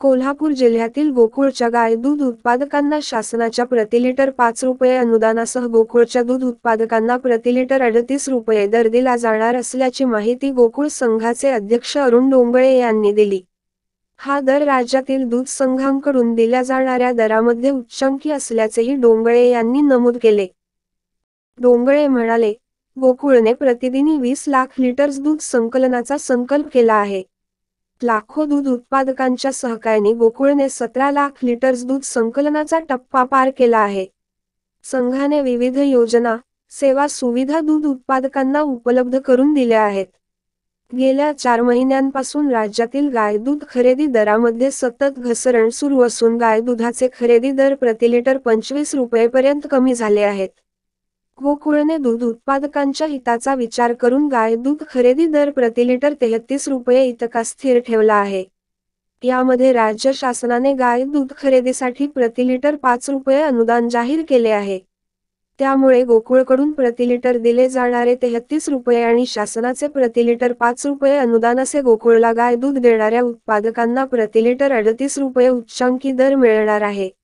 कोल्हापूर जिल्ह्यातील गोकुळच्या गाय दूध उत्पादकांना शासनाच्या प्रतिलिटर 5 रुपये अनुदानासह गोकुळच्या दूध उत्पादकांना प्रतिलिटर 38 रुपये दर दिला जाणार असल्याची माहिती गोकुळ संघाचे अध्यक्ष अरुण डोंगळे यांनी दिली. हा दर राज्यातील दूध संघांकडून दिल्या जाणाऱ्या दरामध्ये उच्चांकी असल्याचेही डोंगळे यांनी नमूद केले. डोंगळे म्हणाले, गोकुळने प्रतिदिनी 20 लाख लिटर्स दूध संकलनाचा संकल्प केला आहे. लाखो दूध उत्पादकांच्या सहकार्याने गोकुळने 17 लाख लिटर्स दूध संकलनाचा टप्पा पार केला आहे. संघाने विविध योजना, सेवा सुविधा दूध उत्पादकांना उपलब्ध करून दिल्या आहेत. गेल्या 4 महिन्यांपासून राज्यातील गाय दूध खरेदी दरामध्ये सतत घसरण सुरू असून गाय दुधाचे खरेदी दर प्रतिलिटर 25 रुपयेपर्यंत कमी झाले आहेत. गोकुळने दूध उत्पादकांच्या हिताचा विचार करून गाय दूध खरेदी दर प्रतिलिटर 33 रुपये इतका स्थिर ठेवला आहे. यामध्ये राज्य शासनाने गाय दूध खरेदीसाठी प्रतिलिटर 5 रुपये अनुदान जाहीर केले आहे. त्यामुळे गोकुळकडून प्रतिलिटर दिले जाणारे 33 रुपये आणि शासनाचे प्रतिलिटर 5 रुपये अनुदान असे गोकुळला गाय दूध देणाऱ्या उत्पादकांना प्रतिलिटर 38 रुपये उच्चांकी दर मिळणार आहे.